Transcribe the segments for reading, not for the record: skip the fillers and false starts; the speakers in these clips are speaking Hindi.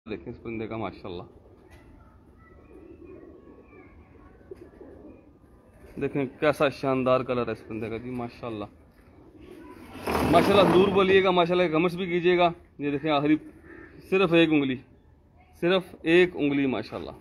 देखें इस परिंदे का माशाल्लाह, देखें कैसा शानदार कलर है इस परिंदे का जी माशाल्लाह। माशाल्लाह जरूर बोलिएगा, माशाल्लाह कमेंट्स भी कीजिएगा। ये देखें आखिरी सिर्फ एक उंगली, सिर्फ एक उंगली माशाल्लाह।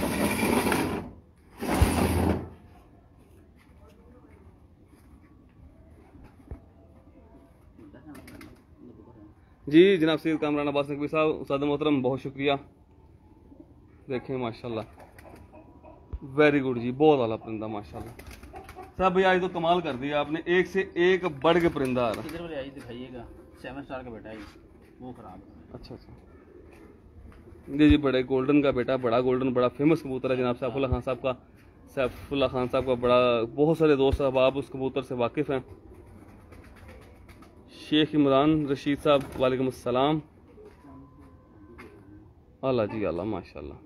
जी जनाब सैयद कामरान अब्बास नकवी साहब, उस्ताद मोहतरम बहुत शुक्रिया। देखें माशाल्लाह वेरी गुड जी, बहुत आला परिंदा माशाल्लाह। साहब भैया आज तो कमाल कर दिया आपने, एक से एक बढ़ के परिंदा आ रहा है। किधर वाले आई दिखाइएगा, 7 स्टार का बेटा है वो खराब है। अच्छा अच्छा जी जी, बड़े गोल्डन का बेटा, बड़ा गोल्डन बड़ा फेमस कबूतर है जनाब सैफुल्लाह खान साहब का। सैफुल्लाह खान साहब का बड़ा, बहुत सारे दोस्त अहबाब उस कबूतर से वाकिफ़ हैं। शेख इमरान रशीद साहब वालेकुम अस्सलाम। अल्लाह जी अल्लाह माशाल्लाह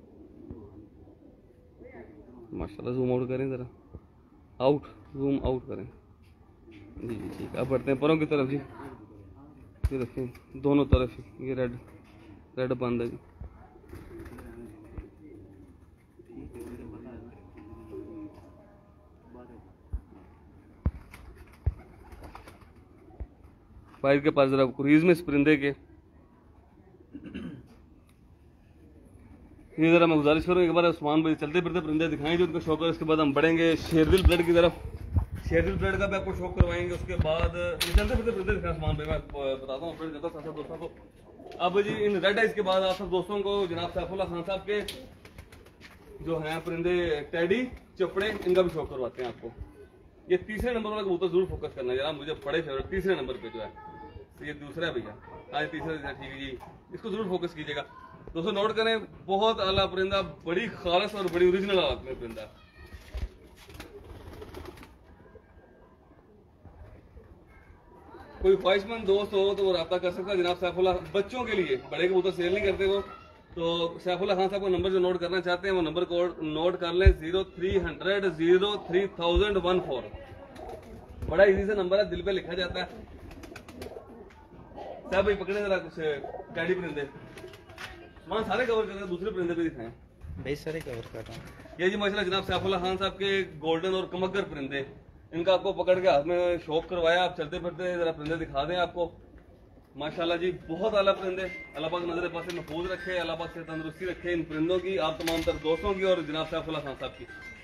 माशाल्लाह। जूम आउट करें ज़रा, आउट जूम आउट करें जी जी ठीक है। अब बढ़ते हैं परों की तरफ जी। ये देखें दोनों तरफ ये रेड रेड बंद है जी। फाइल के पास जरा कुरीज में इस परिंदे के ये जरा मैं गुजारिश करूँ एक बार उस्मान भाई चलते फिरते परिंदे दिखाएं जो उनका शौक है। उसके बाद हम बढ़ेंगे शेरदिल ब्लड की तरफ। शेरदिल ब्लड का भी आपको शौक करवाएंगे। उसके बाद ये चलते फिरते परिंदे दिखाएं उस्मान भाई, मैं बताता हूँ अपने जगह साथ दोस्तों को। अब जी इन रेड आइज के बाद आप सब दोस्तों को जनाब सैफुल्लाह खान साहब के जो हैं परिंदे टेडी चपड़े, इनका भी शौक करवाते हैं आपको। ये तीसरे नंबर वाला कबूतर जरूर फोकस करना है जनाब, मुझे बड़े फेवरेट तीसरे नंबर पे जो है। तो ये दूसरा है भैया, हाँ तीसरा ठीक है जी, इसको जरूर फोकस कीजिएगा दोस्तों। नोट करें बहुत आला परिंदा, बड़ी खालस और बड़ी ओरिजिनल हालत में परिंदा। कोई ख्वाहिशमंद दोस्त हो तो वो रब्ता कर सकता है जनाब सैफुल्लाह। बच्चों के लिए बड़े कबूतर सेल नहीं करते वो, तो सैफुल्लाह खान साहब को नंबर जो नोट करना चाहते हैं वो नंबर कोड नोट कर लें 0300 03014। बड़ा इजी सा नंबर है, दिल पे लिखा जाता है। साहब भाई पकड़े जरा कुछ कैडी परिंदे, वहाँ सारे कवर कर रहे हैं, दूसरे परिंदे भी दिखाएं भाई सारे कवर कर रहा हूँ। ये जी माशाल्लाह जनाब सैफुल्लाह खान साहब के गोल्डन और कमगर परिंदे, इनका आपको पकड़ के हाथ में शौक करवाया। आप चलते फिरते जरा परिंदे दिखा दें आपको। माशाल्लाह जी बहुत आला परिंदे। अल्लाह पाक नजर पास महफूज रखे, अल्लाह पाक से तंदुरुस्ती रखे इन परिंदों की, आप तमाम तर दोस्तों की और जनाब सैफुल्लाह खान साहब की।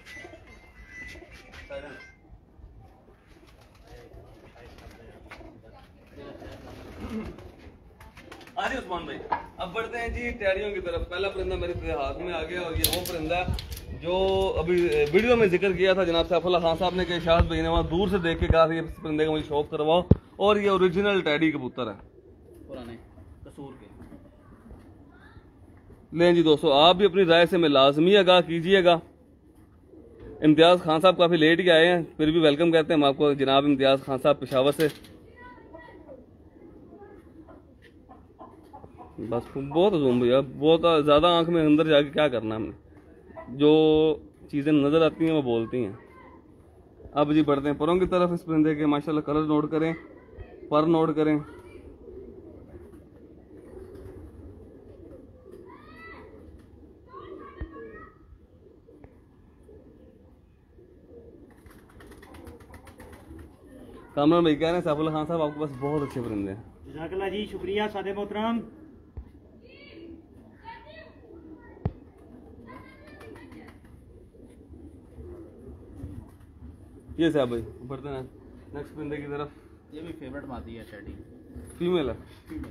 आजी उस्मान भाई अब बढ़ते हैं जी टैडियों की तरफ। पहला परिंदा मेरे हाथ में आ गया और ये वो परिंदा जो अभी वीडियो में जिक्र किया था जनाब सैफुल्लाह खान साहब ने, कि शाहद भाई ने वहाँ दूर से देख के कहा था ये परिंदे का मुझे शौक करवाओ, और ये ओरिजिनल टैडी कबूतर है पुराने कसूर के। लें जी दोस्तों, आप भी अपनी राय से मैं लाजमी आगाह कीजिएगा। इम्तियाज़ खान साहब काफ़ी लेट ही आए हैं, फिर भी वेलकम कहते हैं हम आपको जनाब इम्तियाज़ खान साहब पेशावर से। बस बहुत जूम भैया, बहुत ज़्यादा आंख में अंदर जाके क्या करना हमने, जो चीज़ें नज़र आती हैं वो बोलती हैं। अब जी बढ़ते हैं परों की तरफ। इस परिंदे के माशाल्लाह कलर नोट करें, पर नोट करें। कामरान भाई कह रहे हैं सैफुल्लाह खान साहब आपके पास बहुत अच्छे परिंदे हैं। जज़ाकल्लाह जी, शुक्रिया सादे मोहतरम। ये साहब भाई बढ़ते हैं नेक्स्ट परिंदे की तरफ। ये भी फेवरेट मादी है टेडी, फीमेल है।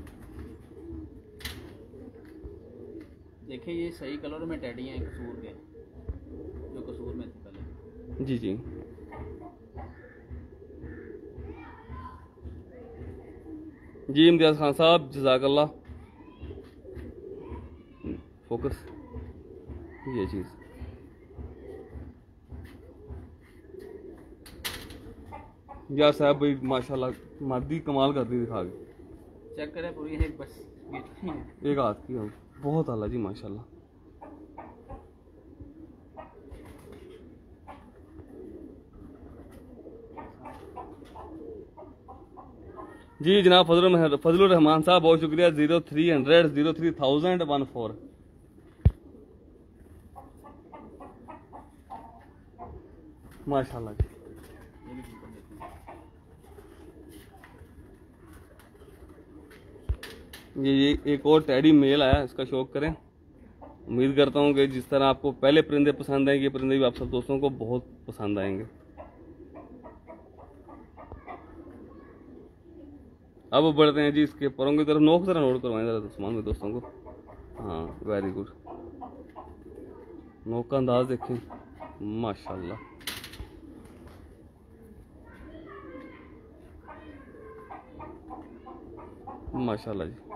देखिए ये सही कलर में टेडी हैं कसूर के, जो कसूर में थे पहले। जी जी जी इम्तियाज़ खान साहब जज़ाकल्लाह। फोकस ये चीज़ यार साहब भाई माशाल्लाह मादी कमाल कर दी दिखा के। चेक करें पूरी है बस, एक हाथ की हो, बहुत आला जी माशाल्लाह। जी जनाब फजलुर रहमान साहब बहुत शुक्रिया। 0300 03014 माशाल्लाह जी। ये भी कबूतर देखें। ये एक और टैडी मेल आया, इसका शौक करें। उम्मीद करता हूँ कि जिस तरह आपको पहले परिंदे पसंद आएंगे, ये परिंदे भी आप सब दोस्तों को बहुत पसंद आएंगे। अब बढ़ते हैं जी इसके परों की तरफ। नोक जरा नोट करवाएं जरा उस्मान भाई दोस्तों को। हाँ वेरी गुड। नोक का अंदाज देखें, माशाल्लाह। माशाल्लाह जी।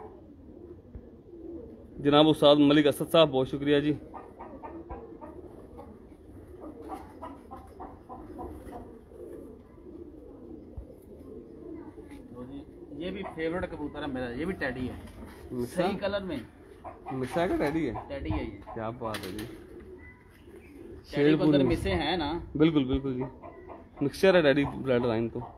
जनाब उस्ताद मलिक असद साहब बहुत शुक्रिया जी। तो जी ये भी फेवरेट कबूतर है मेरा, ये भी टैडी है, मिसा सही कलर में मिसा का टैडी है, टैडी है ये। क्या बात है जी। टैडी को अगर पूरी मिसे हैं ना, बिल्कुल बिल्कुल जी, मिक्सचर है टैडी ब्लड लाइन तो।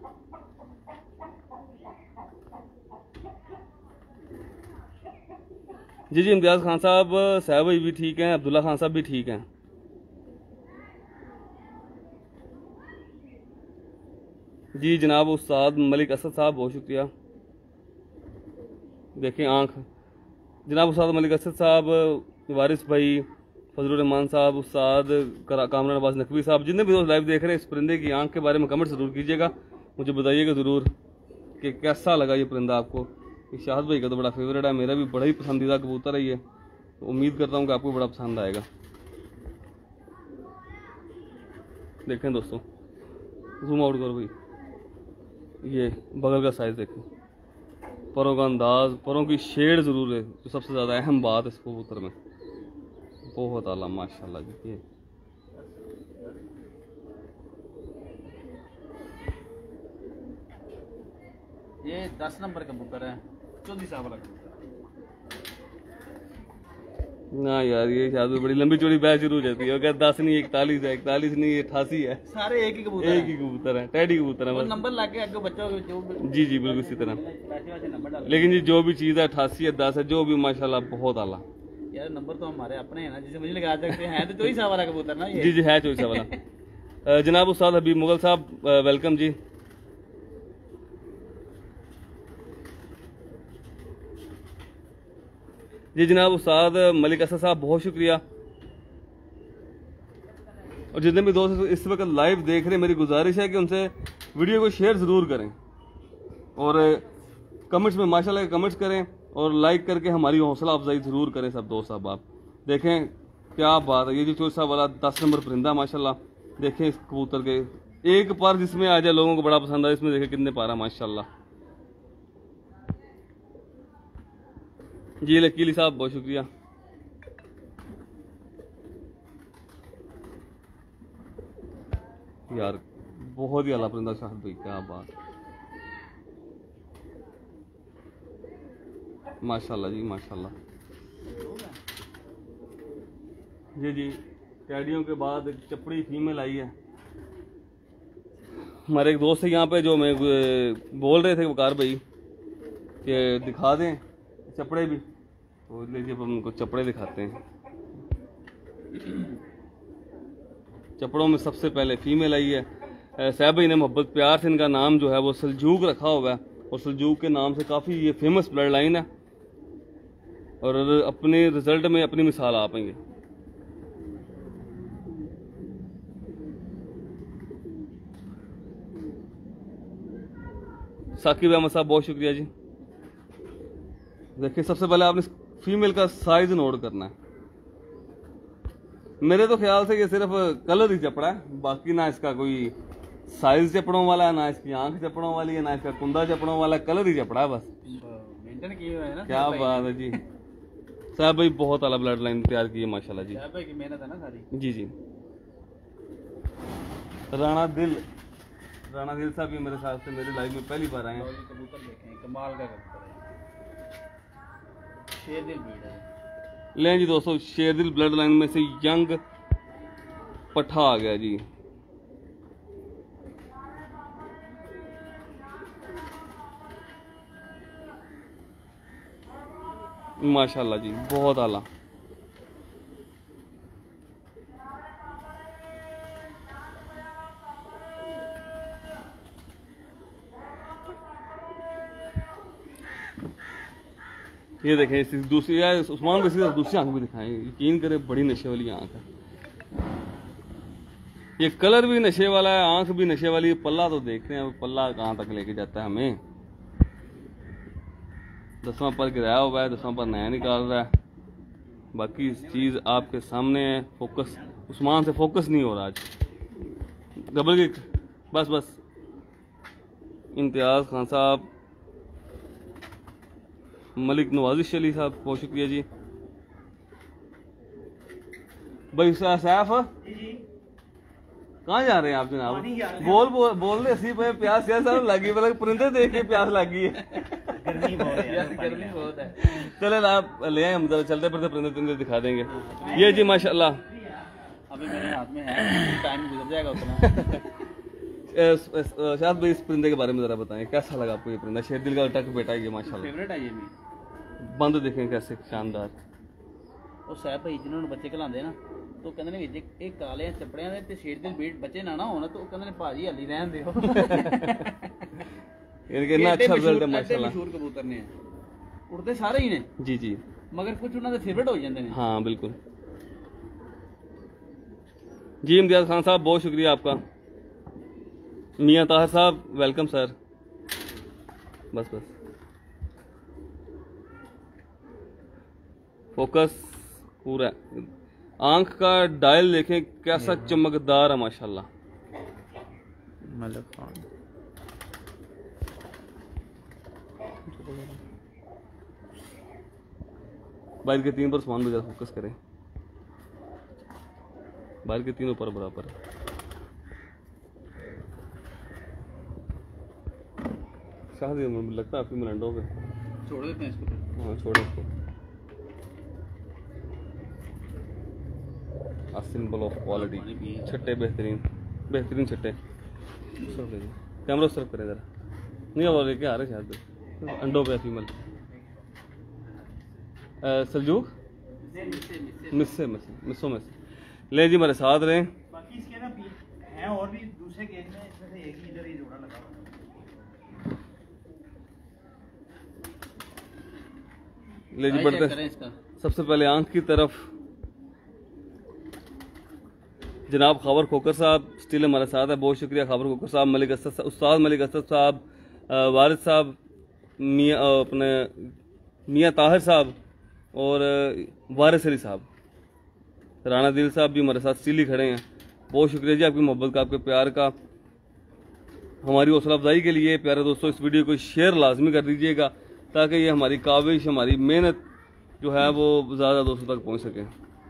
जी जी इम्तियाज़ खान साहब, साहब भाई भी ठीक हैं, अब्दुल्ला खान साहब भी ठीक हैं। जी जनाब उस्ताद मलिक असद साहब बहुत शुक्रिया। देखें आँख, जनाब उस्ताद मलिक असद साहब, वारिस भाई, फजलुर रहमान साहब, उस्ताद कामरान नवाज नकवी साहब, जितने भी दोस्त लाइव देख रहे हैं, इस परिंदे की आँख के बारे में कमेंट ज़रूर कीजिएगा, मुझे बताइएगा ज़रूर कि कैसा लगा ये परिंदा आपको। शाहद भाई का तो बड़ा फेवरेट है, मेरा भी बड़ा ही पसंदीदा कबूतर है ये, तो उम्मीद करता हूँ कि आपको बड़ा पसंद आएगा। देखें दोस्तों, जूम आउट करो भाई, ये बगल का साइज़ देखें, परों का अंदाज, परों की शेड ज़रूर है जो सबसे ज़्यादा अहम बात है इस कबूतर में। बहुत आला माशाल्लाह जी। ये 10 नंबर कबूतर है, 24 साल वाला कबूतर ना यार, ये शायद बड़ी लंबी चौड़ी बैच शुरू हो जाती है, 10 नहीं 41 है, 41 नहीं 88 है, सारे एक ही कबूतर एक ही कबूतर है, टैडी कबूतर है वो बस। नंबर ला के आगे बच्चों को जो जी जी बिल्कुल इसी तरह। वैसे नंबर डाल। लेकिन जी जो भी चीज़ है 88 है, 10 है, जो भी माशाल्लाह बहुत आला। यार नंबर तो हमारे अपने हैं ना, जिसे मुझे लगा सकते हैं, तो 24 साल वाला कबूतर ना ये। जी जी है चौबीस वाला। जनाब उस्ताद हबीब मुगल साहब वेलकम जी। जी जनाब उस्ताद मलिक असद साहब बहुत शुक्रिया। और जितने भी दोस्त इस वक्त लाइव देख रहे हैं, मेरी गुजारिश है कि उनसे वीडियो को शेयर ज़रूर करें और कमेंट्स में माशाल्लाह कमेंट्स करें और लाइक करके हमारी हौसला अफजाई ज़रूर करें सब दोस्त साहब। आप देखें क्या बात है, ये जो 24 वाला 10 नंबर परिंदा माशाल्लाह, देखें इस कबूतर के एक पर जिसमें आ जाए, लोगों को बड़ा पसंद है, इसमें देखें कितने पारा माशाल्लाह। जी लकीली साहब बहुत शुक्रिया। यार बहुत ही आला परिंदा शाहद भाई, क्या बात, माशाल्लाह जी माशाल्लाह। जी जी टैडियों के बाद एक चपड़ी फीमेल आई है। हमारे एक दोस्त है यहाँ पे जो मैं बोल रहे थे वकार भाई कि दिखा दें चपड़े भी, तो लीजिए हम उनको चपड़े दिखाते हैं। चपड़ों में सबसे पहले फीमेल आई है। साहब भाई ने मोहब्बत प्यार से इनका नाम जो है वो सलजूक रखा हुआ है, और सलजूक के नाम से काफ़ी ये फेमस ब्लड लाइन है, और अपने रिजल्ट में अपनी मिसाल आ पाएंगे। साकिब अहमद साहब बहुत शुक्रिया जी। देखिए सबसे पहले आपने फीमेल का साइज नोट करना है। मेरे तो ख्याल से ये सिर्फ कलर ही चपड़ा है, बाकी ना इसका कोई साइज चपड़ों वाला है, ना इसकी आंख चपड़ों वाली है, ना इसका कुंदा चपड़ों वाला, कलर ही चपड़ा है बस। मेंटेन किए हुए हैं ना। क्या बात है जी, साहब भाई बहुत आला ब्लड लाइन तैयार की है माशाल्लाह जी। साहब भाई की मेहनत है ना सारी। जी जी। राणा दिल साहब भी मेरे साथ से मेरे लाइफ में पहली बार आए हैं। कबूतर देखें, कमाल का कबूतर है, शेरदिल ब्रीड है। लें जी दोस्तों, शेरदिल ब्लड लाइन में से यंग पठा आ गया जी। माशाल्लाह जी बहुत आला। ये देखें इसी दूसरी या उस्मान को इसी तरह दूसरी आंख भी दिखाएं, यकीन करें बड़ी नशे वाली आंख है। ये कलर भी नशे वाला है, आंख भी नशे वाली है। पल्ला तो देखते हैं पल्ला कहाँ तक लेके जाता है हमें। 10वां पर गिराया हुआ है, 10वां पर नया निकाल रहा है। बाकी चीज़ आपके सामने है। फोकस उस्मान से फोकस नहीं हो रहा आज। डबल किक, बस बस। इम्तियाज़ खान साहब, मलिक नवाजिश अली साहब, बहुत शुक्रिया जी। भाई सैफ कहाँ जा रहे हैं आप जनाब? बोल दे सी पे प्यास क्या साहब लगी, मतलब परिंदे देख के प्यास लगी है। गर्मी बहुत है। चले आप ले आए, हम चलते फिरते परिंदे दिखा देंगे। ये जी माशाल्लाह अभी मेरे हाथ में है, टाइम गुजर जाएगा उतना। शायद भाई इस परिंदे के बारे में जरा बताएं, कैसा लगा आपको ये परिंदा? शेरदिल का टक बेटा है ये माशाल्लाह, फेवरेट है ये भी। बंद देखें कैसे शानदार। ਉਹ ਸਾਹਿਬ ਭਾਈ ਜਿਨ੍ਹਾਂ ਨੂੰ ਬੱਚੇ ਖਿਲਾਉਂਦੇ ਨਾ तो कहते ने विच एक काले चपड़ियां दे ते शेर दे बीट बच्चे ना ना होना तो कहते ने भाजी हली रहन दियो। इनके ना अच्छा रिजल्ट है माशाल्लाह। मशहूर कबूतर ने उड़ते सारे ही ने जी जी, मगर कुछ उन्हां दे फेवरेट हो जांदे ने। हाँ बिल्कुल जी। इम्तियाज़ खान साहब बहुत शुक्रिया आपका। मियां ताहिर साहब वेलकम सर। बस बस फोकस पूरा, आंख का डायल देखें कैसा चमकदार है माशाल्लाह। बाहर के 3 पर सामान भी ज़रा फोकस करें, बाहर के 3 ऊपर बराबर है। शायद लगता है आपकी मिलंडो पे छोड़ देते हैं इसको। हाँ छोड़ो इसको। सिंबल ऑफ क्वालिटी, छट्टे बेहतरीन बेहतरीन छट्टे। कैमरा सर्व करें ज़रा, नहीं और लेके आ रहे शायद अंडों पे फीमल। सलजूक मिस्सों में से ले जी मेरे साथ रहें। बाकी इसके ना हैं और भी दूसरे केज में, इसमें से एक ही इधर ही जोड़ा लगा हुआ है। ले जी बढ़ते सबसे पहले आंख की तरफ। जनाब खबर खोकर साहब स्टिल हमारे साथ है, बहुत शुक्रिया खबर खोकर साहब, मलिक असद उस्ताद मलिक असद साहब, वारिद साहब, अपने मियां ताहिर साहब और वारिस अली साहब, राना दिल साहब भी हमारे साथ स्टिल ही खड़े हैं। बहुत शुक्रिया जी आपकी मोहब्बत का, आपके प्यार का। हमारी हौसला अफजाई के लिए प्यारे दोस्तों इस वीडियो को शेयर लाजमी कर दीजिएगा ताकि ये हमारी काविश, हमारी मेहनत जो है वो ज़्यादा दोस्तों तक पहुँच सके।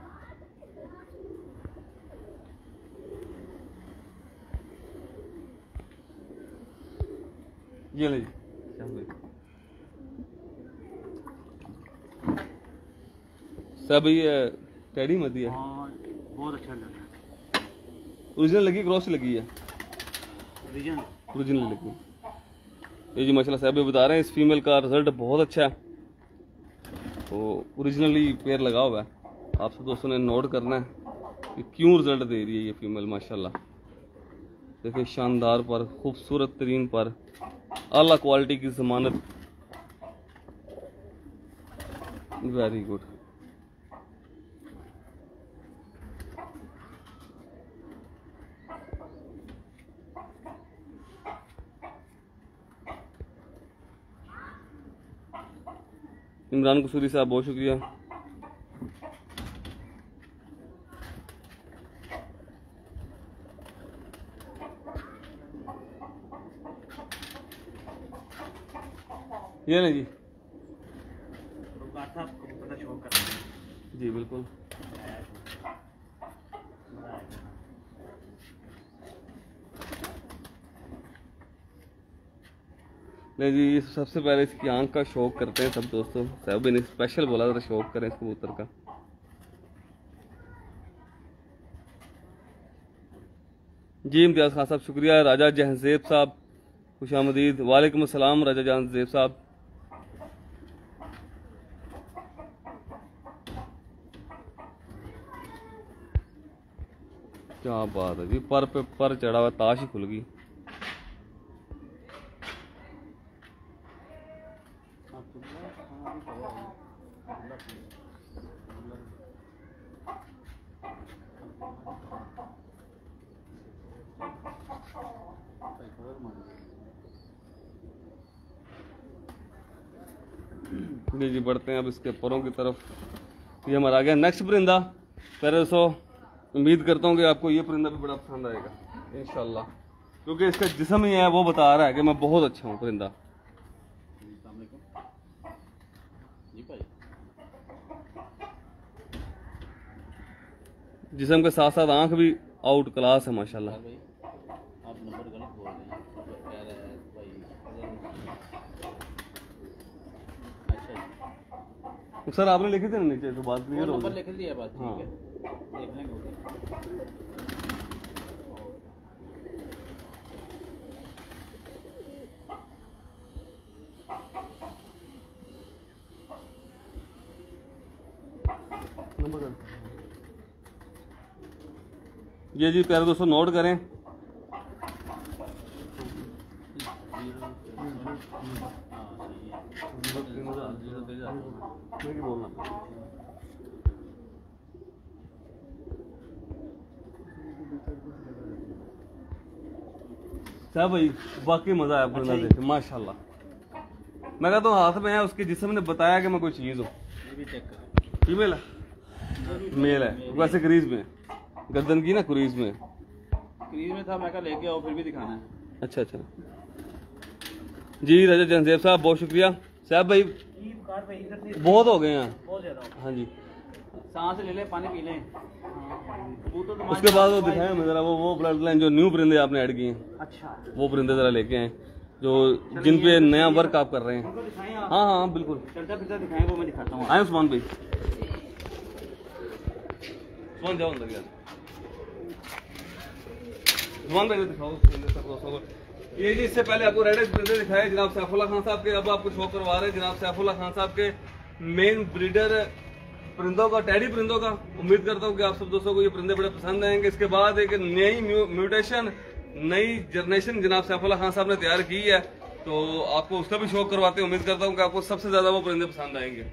ये ले सब ये टेडी मत दिया, बहुत अच्छा लग रहा है। ओरिजिनल लगी क्रॉस लगी है? ओरिजिनल लगी। ये जी माशाल्लाह साहब बता रहे हैं इस फीमेल का रिजल्ट बहुत अच्छा है, तो ओरिजिनली पेयर लगा हुआ है। आप सब दोस्तों ने नोट करना है कि क्यों रिजल्ट दे रही है ये फीमेल माशाल्लाह। देखिए शानदार पर, खूबसूरत तरीन पर, आला क्वालिटी की ज़मानत, वेरी गुड। इमरान कसूरी साहब बहुत शुक्रिया। ये नहीं जी जी बिल्कुल। नहीं जी सबसे पहले इसकी आंख का शौक करते हैं सब दोस्तों। साहब ने स्पेशल बोला था शौक करें इस कबूतर का। जी इम्तियाज़ खान साहब शुक्रिया। राजा जहांजेब साहब खुशामदीद। वालेकुम अस्सलाम राजा जहांजेब साहब। क्या बात है जी, पर पे पर चढ़ा हुआ, ताश ही खुल गई। जी जी, बढ़ते हैं अब इसके परों की तरफ। ये हमारा आ गया नेक्स्ट परिंदा पैरासो। उम्मीद करता हूँ कि आपको ये परिंदा भी बड़ा पसंद आएगा इंशाल्लाह, क्योंकि इसका जिस्म ही है वो बता रहा है कि मैं बहुत अच्छा हूँ परिंदा। जिस्म के साथ साथ आंख भी आउट क्लास है माशाल्लाह। आप नंबर गलत बोल रहे हैं, कह रहे हैं भाई। अच्छा सर आपने लिखे थे ना नीचे, तो बात क्लियर हो नंबर गई। लिख लिया, बात ठीक हाँ। है, देख लेंगे उधर। ये जी प्यारे दोस्तों नोट करें। हाँ सही है। क्या भाई, वाकई मजा आया परिंदा देख के माशाल्लाह। मैं कहता हूँ हाथ में है उसके, जिसम ने बताया कि मैं कोई चीज हूँ। ये भी चेक करें। फीमेल है, मेल है, वैसे क्रीज में, गर्दन की ना क्रीज में। क्रीज में था, मैं कहा लेके आओ, फिर भी दिखाना है। अच्छा अच्छा जी, रजत जनसेब साहब बहुत शुक्रिया। साहब भाई बहुत हो गए हैं। बहुत ज्यादा। हाँ जी, सांस ले ले, पानी पी लें। उसके बाद वो दिखाएं हमें जरा वो ब्लड लाइन जो न्यू परिंदे आपने ऐड किए हैं, अच्छा, वो परिंदे जरा लेके आए जो जिन पे नया वर्क आप कर रहे हैं। उनको दिखाएं आप। हाँ हाँ बिल्कुल, चलता फिरता दिखाएं, वो मैं दिखाता हूँ। आए उस्मान भाई। उस्मान जाओ अंदर यार, उस्मान भाई को दिखाओ दोस्तों को। ये जी इससे पहले आपको रेड परिंदे दिखाए जनाब सैफुल्लाह खान साहब के, अब आपको शो करवा रहे हैं जनाब सैफुल्लाह खान साहब के मेन ब्रीडर परिंदों का, टैडी परिंदों का। उम्मीद करता हूँ कि आप सब दोस्तों को ये परिंदे बड़े पसंद आएंगे। इसके बाद एक नई म्यूटेशन, नई जनरेशन जनाब सैफुल्लाह खान साहब ने तैयार की है, तो आपको उसका भी शौक करवाते हैं। उम्मीद करता हूँ कि आपको सबसे ज्यादा वो परिंदे पसंद आएंगे।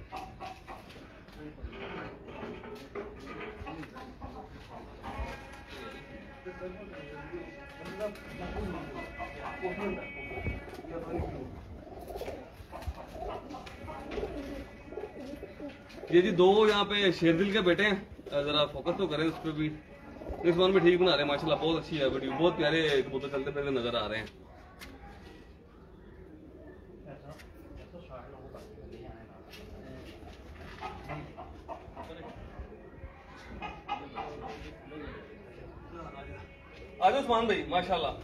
ये जी दो यहाँ पे शेरदिल के बेटे हैं, जरा फोकस तो करें उस पर भी। इस वन भी ठीक बना रहे हैं माशाल्लाह, बहुत अच्छी है वीडियो, बहुत प्यारे कबूतर चलते फिरते नजर आ रहे हैं। आज उस्मान भाई माशाल्लाह।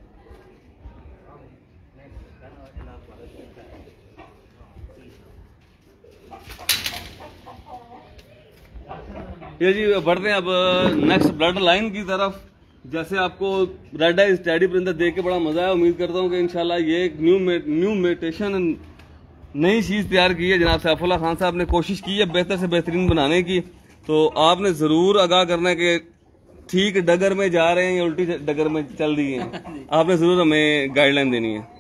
ये जी बढ़ते हैं अब नेक्स्ट ब्लड लाइन की तरफ। जैसे आपको रेड आइज टैडी परिंदा देख के बड़ा मजा आया, उम्मीद करता हूँ कि इंशाल्लाह ये एक न्यू म्यूटेशन, नई चीज तैयार की है जनाब सैफुल्लाह खान साहब ने। कोशिश की है बेहतर से बेहतरीन बनाने की, तो आपने जरूर आगाह करना है कि ठीक डगर में जा रहे हैं या उल्टी डगर में चल रही हैं। आपने जरूर हमें गाइडलाइन देनी है।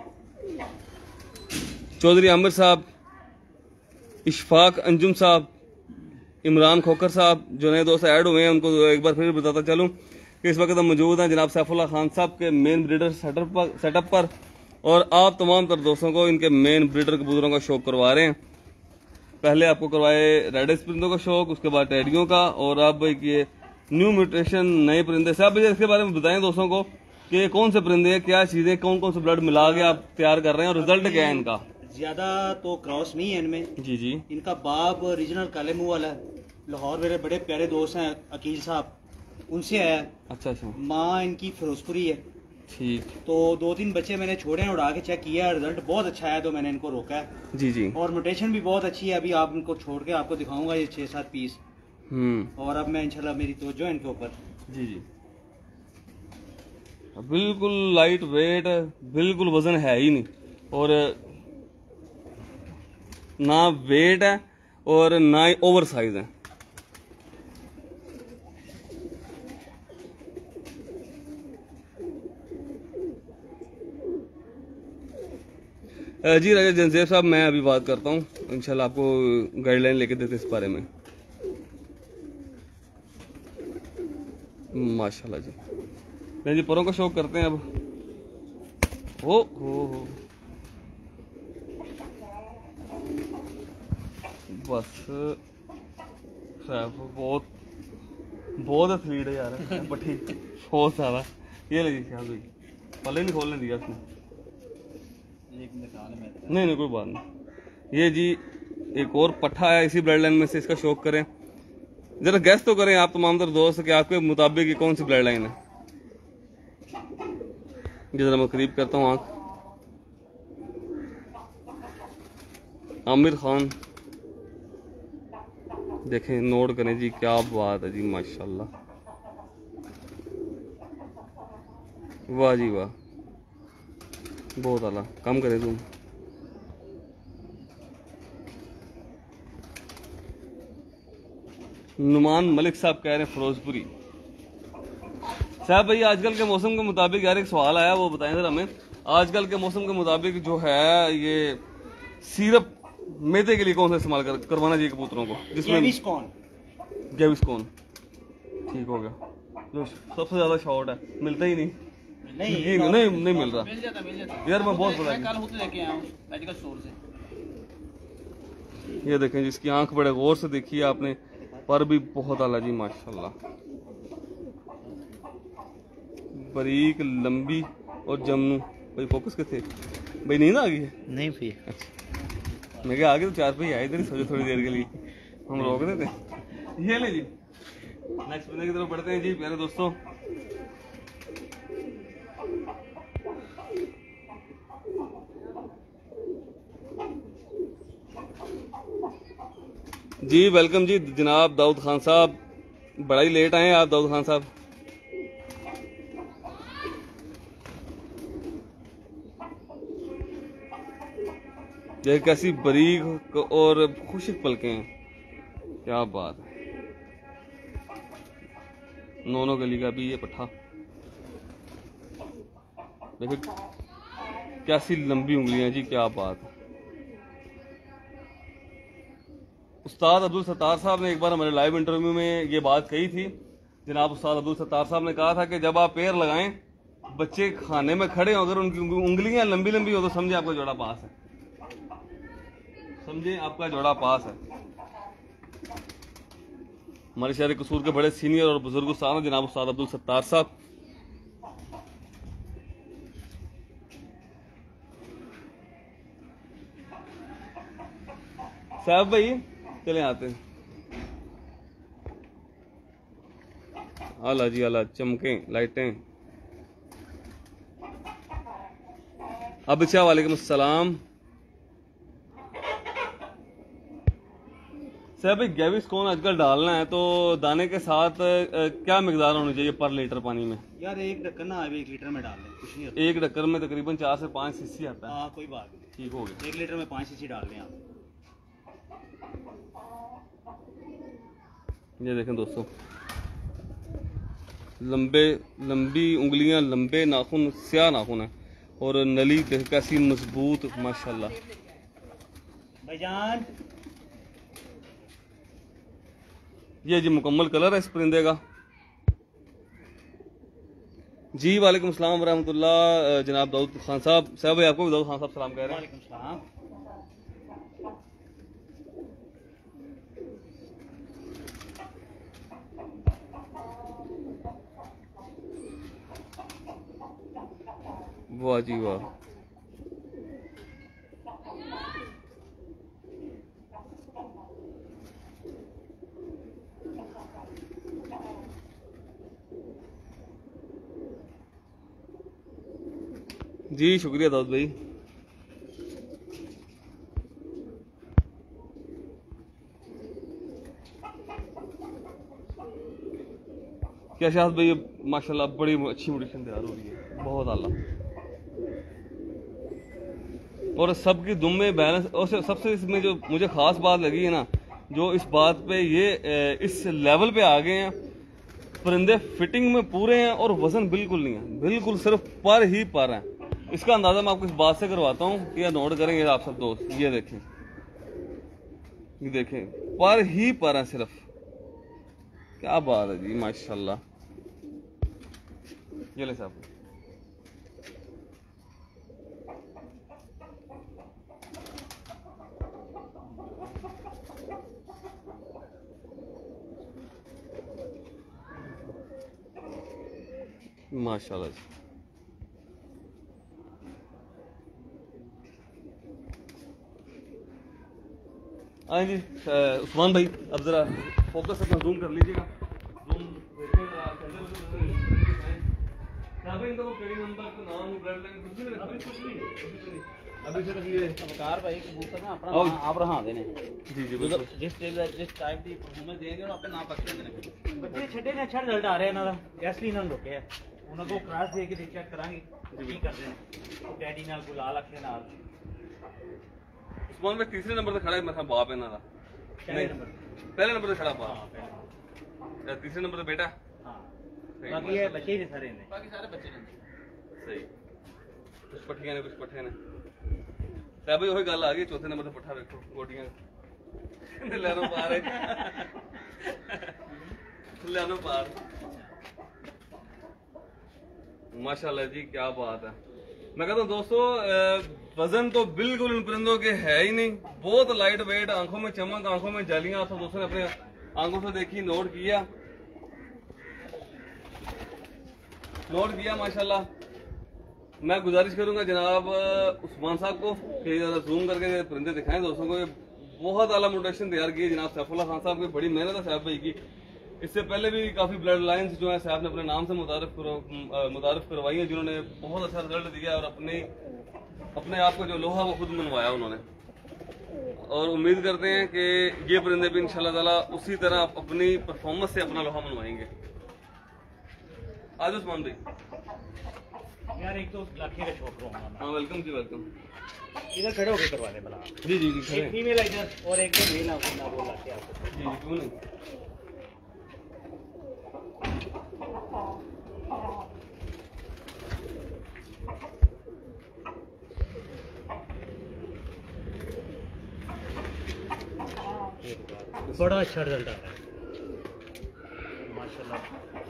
चौधरी आमिर साहब, इशफाक अंजुम साहब, इमरान खोकर साहब जो नए दोस्त ऐड हुए हैं, उनको एक बार फिर बताता चलूं कि इस वक्त हम मौजूद हैं जनाब सैफुल्लाह खान साहब के मेन ब्रीडर सेटअप पर, और आप तमाम तर दोस्तों को इनके मेन ब्रीडर कबूतरों का शौक करवा रहे हैं। पहले आपको करवाए रेड आइज परिंदों का शौक, उसके बाद टैडियों का, और अब ये न्यू म्यूटेशन नए परिंदे। साहब भैया इसके बारे में बताएं दोस्तों को कि कौन से परिंदे हैं, क्या चीजें, कौन कौन से ब्लड मिला के आप तैयार कर रहे हैं और रिजल्ट क्या है इनका। ज्यादा तो क्रॉस नहीं है इनमें। जी जी, इनका बाप रीजनल काले मुंह वाला है, लाहौर मेरे बड़े प्यारे दोस्त हैं अकील साहब, उनसे आया। अच्छा अच्छा, माँ इनकी फिरोजपुरी है। ठीक। तो 2-3 बच्चे मैंने छोड़े हैं, उड़ा के चेक किया, रिजल्ट बहुत अच्छा है, तो मैंने इनको रोका है। जी जी, और म्यूटेशन भी बहुत अच्छी है। अभी आप इनको छोड़ के आपको दिखाऊंगा ये 6-7 पीस। और अब मैं इंशाल्लाह मेरी तवज्जो है इनके ऊपर। जी जी, बिल्कुल लाइट वेट, बिल्कुल वजन है ही नहीं, और ना वेट है और ना ही ओवर साइज है। जी राजा जनसेब साहब, मैं अभी बात करता हूँ, इंशाल्लाह आपको गाइडलाइन लेके देते इस बारे में। माशाल्लाह जी। नहीं जी, परों का शौक करते हैं अब। हो बस बहुत बहुत एथलीट है यार पट्टी, बहुत सारा। ये ले जी शायद भाई, पहले नहीं खोलने दिया उसने। नहीं कोई बात नहीं। ये जी एक और पट्ठा है इसी ब्लड लाइन में से, इसका शौक करें। जरा गैस तो करें आप तमाम तर दोस्त कि आपके मुताबिक ये कौन सी ब्लड लाइन है। जरा मैं करीब करता हूँ आँख। आमिर खान, देखें नोट करें जी, क्या बात है जी, माशाल्लाह, वाह जी वाह, बहुत आला। कम करें तुम। नुमान मलिक साहब कह रहे हैं फिरोजपुरी। साहब भाई आजकल के मौसम के मुताबिक यार एक सवाल आया, वो बताएं जरा हमें। आजकल के मौसम के मुताबिक जो है ये सिरप मैदे के लिए कौन सा इस्तेमाल करवाना चाहिए कबूतरों को, जिसमें गैविस्कॉन ठीक हो गया, जो सबसे ज्यादा शॉर्ट है, मिलता ही नहीं नहीं मिल रहा। मिल जाता यार मैं बहुत बड़ा कल होते लेके आया हूं मेडिकल स्टोर से। ये देखें जिसकी आंख बड़े गौर से देखी है आपने, पर भी बहुत आला जी, माशाल्लाह, बारीक लंबी और जमनू। भाई फोकस के थे भाई, नींद आ गई है? नहीं फिर अच्छा, मैं क्या आगे तो 4 पे आए इधर सोचे थोड़ी देर के लिए, हम रोक देते। ये ले जी, नेक्स्ट बंदे की तरफ बढ़ते हैं जी प्यारे दोस्तों। जी वेलकम जी जनाब दाऊद खान साहब, बड़ा ही लेट आए आप दाऊद खान साहब। ये कैसी बारीक और खुशक पलकें हैं, क्या बात है। नोनो गली का भी ये पट्ठा देखो, कैसी लंबी उंगलियां जी, क्या बात है। उस्ताद अब्दुल सत्तार साहब ने एक बार हमारे लाइव इंटरव्यू में ये बात कही थी। जनाब उस्ताद अब्दुल सत्तार साहब ने कहा था कि जब आप पैर लगाएं, बच्चे खाने में खड़े हो, अगर उनकी उंगलियां लंबी लंबी हो तो समझे आपका जोड़ा पास है, समझे आपका जोड़ा पास है। हमारे शहर कसूर के बड़े सीनियर और बुजुर्ग उस्ताद हैं जनाब उस्ताद अब्दुल सत्तार साहब। साहब भाई चले आते हैं। आला जी आला, चमकें लाइटें। अब अच्छा, वालेकुम अस्सलाम। साहब भाई गैविस्कॉन आजकल डालना है तो दाने के साथ क्या मिकदार होनी चाहिए पर लीटर पानी में? यार एक ढक्कन ना 1 लीटर में डाल दें, कुछ नहीं होता। एक ढक्कन में तकरीबन 4 से 5 सीसी आता है। हाँ कोई बात नहीं, ठीक हो गया। 1 लीटर में 5 सीसी डाल दें आप। ये देखें दोस्तों, लंबी उंगलियां, लंबे नाखून, स्याह नाखून है, और नली कैसी मजबूत, माशाल्लाह। भाईजान ये जी मुकम्मल कलर है इस परिंदे का। जी वालेकुम सलाम रहमतुल्लाह जनाब दाऊद खान साहब। साहब भाई आपको भी दाऊद खान साहब सलाम कह रहे हैं। वालेकुम सलाम। वाह जी वाह, जी शुक्रिया दाऊद भाई। क्या शाहद भाई, माशाल्लाह बड़ी अच्छी मोटिवेशन तैयार हो रही है, बहुत आला, और सबकी दुम में बैलेंस। और सबसे इसमें जो मुझे खास बात लगी है ना, जो इस बात पे ये इस लेवल पे आ गए हैं, परिंदे फिटिंग में पूरे हैं और वजन बिल्कुल नहीं है, बिल्कुल सिर्फ पर ही पर है। इसका अंदाजा मैं आपको इस बात से करवाता हूँ कि नोट करेंगे आप सब दोस्त, ये देखें, ये देखें, पर ही पर है सिर्फ, क्या बात है जी, माशाल्लाह। ये ले साहब। माशाल्लाह जी। हाँ जी उस्मान भाई, अब जरा फोकस अपना जूम कर लीजिएगा। जूम इनका वो पेड़ी नंबर का नाम ब्लड लाइन कुछ नहीं रखा अभी से रखिए। अवतार भाई कबूतर ना अपना आओ। आप रहा देने जी जी बिल्कुल। जिस टाइप की परफॉर्मेंस देंगे और अपने नाम पक्के देने बच्चे छड्डे ने अच्छा रिजल्ट आ रहा है इन्हों दा, इसलिए इन्होंने रोके उन्होंने को क्रॉस दे के चेक करांगे की करते हैं डैडी नाल गुलाल अखे नाल। उस्मान भाई तीसरे नंबर पे खड़ा है, मतलब बाप है ना पहले नंबर पहले नंबर पे खड़ा बाप, हां पहले तीसरे नंबर पे बेटा। हां बाकी ये बच्चे ही सारे ने, बाकी सारे बच्चे ने सही। कुछ पट्टियां ने कुछ पट्ठे ने साहब वही गल आ गई। चौथे नंबर पे पट्ठा देखो गोटियां लैनो पार है लैनो पार। माशाल्लाह जी क्या बात है। मैं कहता हूँ दोस्तों वजन तो बिल्कुल इन परिंदों के है ही नहीं, बहुत लाइट वेट, आंखों में चमक, आंखों में जालियां। आप सब दोस्तों ने अपने आंखों से देखी, नोट किया माशाल्लाह। मैं गुजारिश करूंगा जनाब उस्मान साहब को कि ज़रा जूम करके परिंदे दिखाएं दोस्तों को। ये बहुत आला मोटेशन तैयार की है जनाब सैफुल्लाह खान साहब की, बड़ी मेहनत है साहब भाई की। इससे पहले भी काफ़ी ब्लड लाइन्स जो है साहब ने अपने नाम से मुतारफ करवाई है, जिन्होंने बहुत अच्छा रिजल्ट दिया और अपने आप को जो लोहा वो खुद मनवाया उन्होंने। और उम्मीद करते हैं कि ये परिंदे भी इंशाल्लाह ताला उसी तरह अपनी परफॉर्मेंस से अपना लोहा मनवाएंगे। आज उस्मान भाई यार एक तो लाठी का शौक रहा हूं। हाँ वेलकम जी वेलकम। इधर खड़े होके करवा दे भला। जी जी जी एक फीमेल इधर और एक मेल ना बोल लाठी आपको। जी क्यों नहीं। बड़ा अच्छा रिजल्ट आ रहा है माशाल्लाह,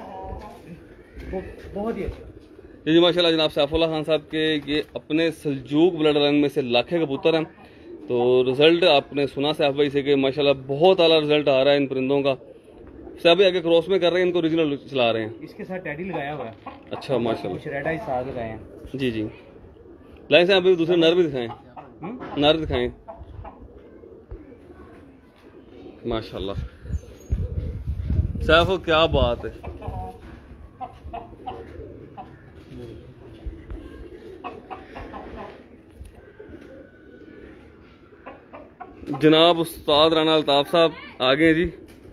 बहुत ही अच्छा। जी माशाल्लाह जनाब सैफुल्लाह खान साहब के ये अपने सल्जूक ब्लड लाइन में से लाखे कबूतर हैं। तो रिजल्ट आपने सुना सैफ भाई से कि माशाल्लाह बहुत आला रिजल्ट आ रहा है इन परिंदों का। सैफ भाई आगे क्रॉस में कर रहे हैं, इनको ओरिजिनल चला रहे हैं। इसके साथ टैडी लगाया हुआ है। अच्छा माशाल्लाह। कुछ रेड आइस आगे लगाए हैं। जी जी लाइन से अभी दूसरे नर भी दिखाएं, नर दिखाएं माशाल्लाह। सैफ क्या बात है। जनाब उस्ताद राना अल्ताफ साहब आ गए जी।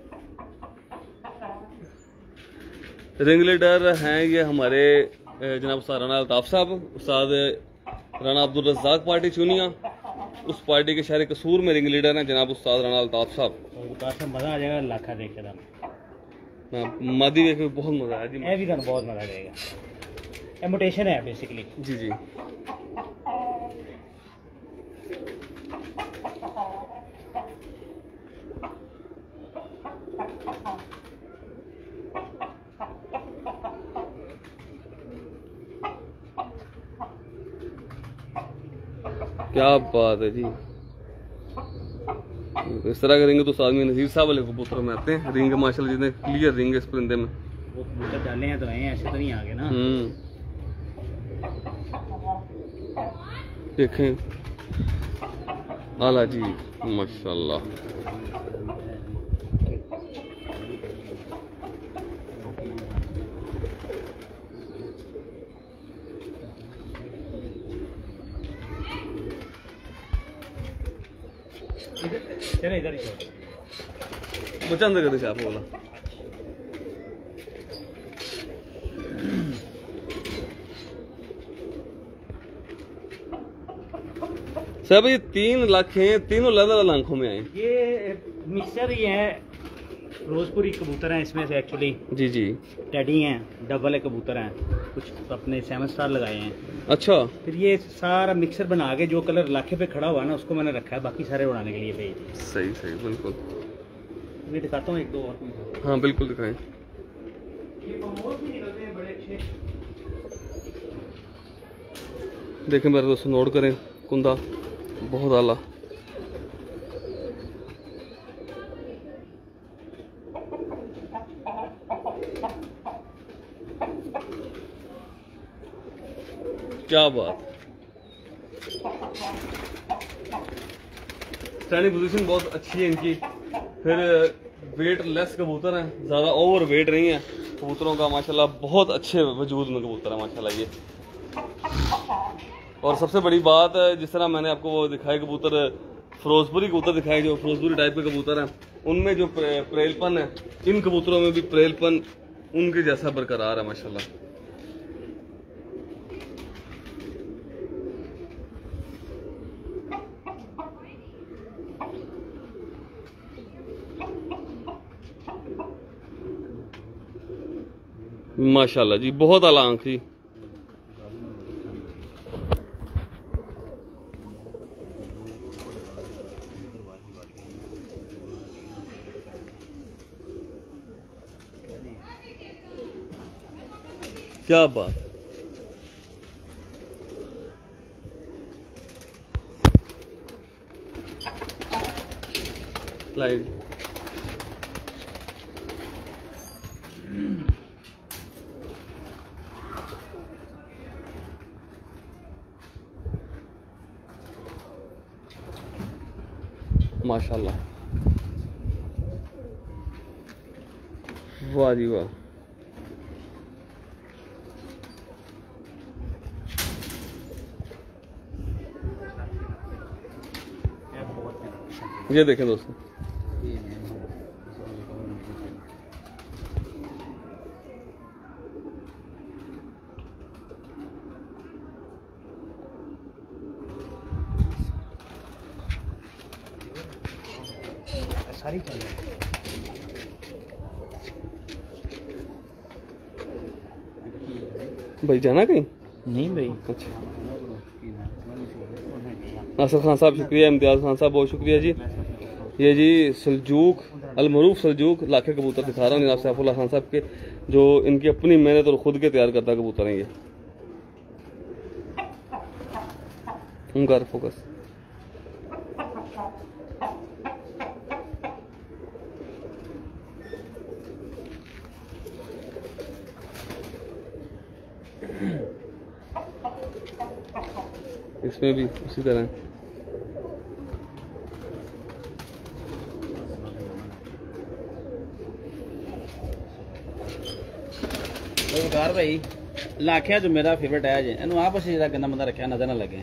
रिंग लीडर हैं ये हमारे जनाब उस्ताद राना अल्ताफ साहब। उस्ताद राना अब्दुल रज़्ज़ाक पार्टी चुनिया, उस पार्टी के शहर कसूर में रिंग लीडर हैं जनाब उस्ताद राना अल्ताफ साहब। मजा आ जाएगा लाखा देख के मादी देख के बहुत मजा आया जी। ये भी बहुत मजा आ जाएगा। एमुटेशन है बेसिकली। जी जी क्या बात है जी। इस तरह के रिंग तो साथ में नजीर साहब वाले कबूतर में आते हैं। रिंग माशाल्लाह जितने क्लियर रिंग है इस परिंदे में। वो कबूतर डाले हैं तो हैं, ऐसे तो नहीं आ गए ना। देखें आला जी माशाल्लाह। चले इधर ही छोड़। बच्चा अंदर कर दे आप बोला। सब ये 3 लाख हैं, तीनों अलग आंखों में आए। ये मिक्सचर ही है, रोजपुरी कबूतर हैं इसमें से एक्चुअली। जी जी टैडी हैं, डबल कबूतर हैं, कुछ अपने 7 स्टार लगाए हैं। अच्छा फिर ये सारा मिक्सर बना के जो कलर लाखे पे खड़ा हुआ है ना उसको मैंने रखा है, बाकी सारे उड़ाने के लिए भेज। सही सही बिल्कुल। मैं दिखाता हूँ एक दो और। हाँ बिल्कुल दिखाएं। ये कमोड भी निकलते हैं बड़े अच्छे। देखें मेरे दोस्तों, नोट करें, कुंदा बहुत आला। क्या बात, स्टैंडिंग पोजीशन बहुत अच्छी है इनकी। फिर वेट लेस कबूतर हैं, ज़्यादा ओवर वेट नहीं है कबूतरों का माशाल्लाह। बहुत अच्छे वजूद में कबूतर है माशाल्लाह ये। और सबसे बड़ी बात, जिस तरह मैंने आपको वो दिखाए कबूतर, फिरोजपुरी कबूतर दिखाए, जो फिरोजपुरी टाइप के कबूतर हैं, उनमें जो प्रेलपन है, इन कबूतरों में भी प्रेलपन उनके जैसा बरकरार है माशाल्लाह। माशाल्लाह जी, बहुत आला आंख जी। क्या बात, स्लाइड। माशाल्लाह, वाह जी वाह। ये देखें दोस्तों, सारी चाहिए। भाई जाना कहीं? नहीं भाई। अच्छा, नासिर खान साहब शुक्रिया, इम्तियाज़ खान साहब बहुत शुक्रिया जी। ये जी सल्जूक, अलमरूफ सल्जूक लाखे कबूतर दिखा रहा हूँ जनाब सैफुल्लाह खान साहब के, जो इनकी अपनी मेहनत और खुद के तैयार करता कबूतर हैं ये। कर फोकस। इसमें भी उसी तरह वकार भाई लाखिया जो मेरा फेवरेट है जी, इन्हों आप जरा गंदा बंदा रखा नजर ना लगे।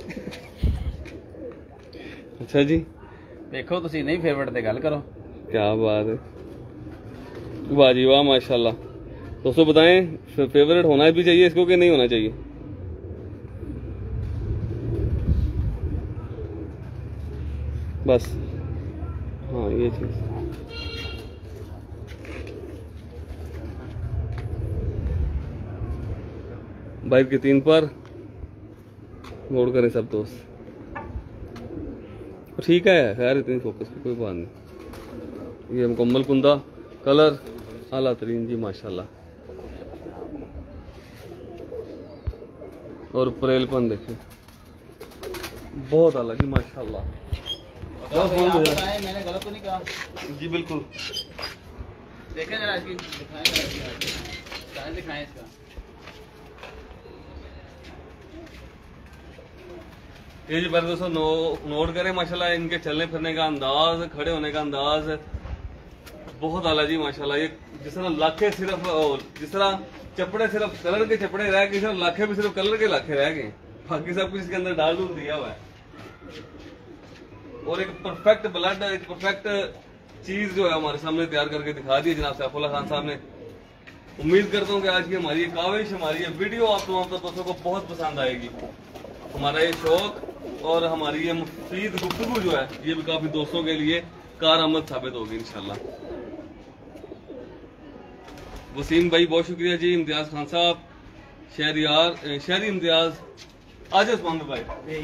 अच्छा जी, देखो तुसी नहीं फेवरेट ते गल करो। क्या बात है, वाह जी वाह माशाल्लाह। दोस्तों बताएं, फेवरेट होना भी चाहिए इसको कि नहीं होना चाहिए? बस हाँ, ये चीज बाइक के 3 पर नोट करें सब दोस्त। ठीक है, खैर इतनी फोकस की कोई बात नहीं। ये मुकम्मल कुंदा, कलर आला तरीन जी माशाल्लाह। और प्रेलपन देखिए बहुत आला जी माशाल्लाह। मैंने गलत तो नहीं कहा जी? बिल्कुल। देखें जरा इसकी, दिखाएं इसका। ये जी पहले दोस्तों नोट करें माशाल्लाह, इनके चलने फिरने का अंदाज, खड़े होने का अंदाज बहुत आला जी माशाल्लाह। ये जिस तरह लाखे सिर्फ, जिस तरह चपड़े सिर्फ कलर के चपड़े रह गए, सिर्फ लाखे भी सिर्फ कलर के लाखे रह गए, बाकी सब कुछ इसके अंदर डाल डूल दिया हुआ है। और एक परफेक्ट ब्लड, एक परफेक्ट चीज जो है हमारे सामने तैयार करके दिखा दी जनाब सैफुल्लाह खान साहब ने। उम्मीद करता हूँ कि आज की हमारी काविश, हमारी ये वीडियो आप दोस्तों को बहुत पसंद आएगी। हमारा ये शौक और हमारी ये मुफीद गुफ्तगू जो है, ये भी काफी दोस्तों के लिए कारआमद साबित होगी इंशाल्लाह। वसीम भाई बहुत शुक्रिया जी, इम्तियाज खान साहब, शहरी इम्तियाज, आज उस्मान भाई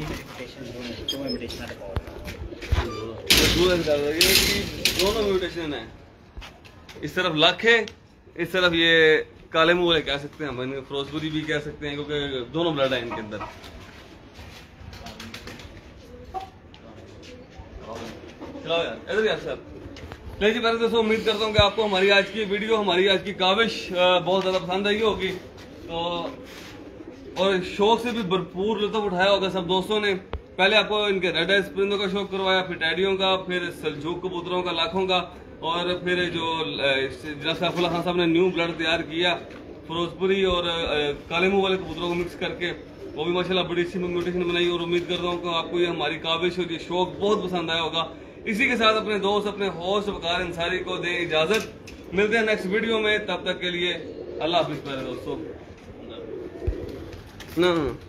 दोनों म्यूटेशन है। इस तरफ लाखे, इस तरफ ये काले मुंह वाले कह सकते हैं, हम फिरोजपुरी भी कह सकते हैं, क्योंकि दोनों ब्लड है इनके अंदर। चलाओ यार, इधर यार सर। नहीं जी, पहले दोस्तों उम्मीद करता हूँ कि आपको हमारी आज की वीडियो, हमारी आज की काविश बहुत ज़्यादा पसंद आई होगी, तो और शौक से भी भरपूर लुत्फ उठाया होगा सब दोस्तों ने। पहले आपको इनके रेड आइज परिंदों का शौक करवाया, फिर टैडियों का, फिर सलजूक कबूतरों का, लाखों का, और फिर जो सैफुल्लाह खान साहब ने न्यू ब्लड तैयार किया फिरोजपुरी और काले मुंह वाले कबूतरों को मिक्स करके, वो भी माशाल्लाह बड़ी अच्छी म्यूटेशन बनाई। और उम्मीद करता हूँ कि आपको ये हमारी काविश और ये शौक बहुत पसंद आया होगा। इसी के साथ अपने दोस्त, अपने होस्ट वकार अंसारी को दें इजाजत। मिलते हैं नेक्स्ट वीडियो में, तब तक के लिए अल्लाह हाफिज़ प्यारे दोस्तों।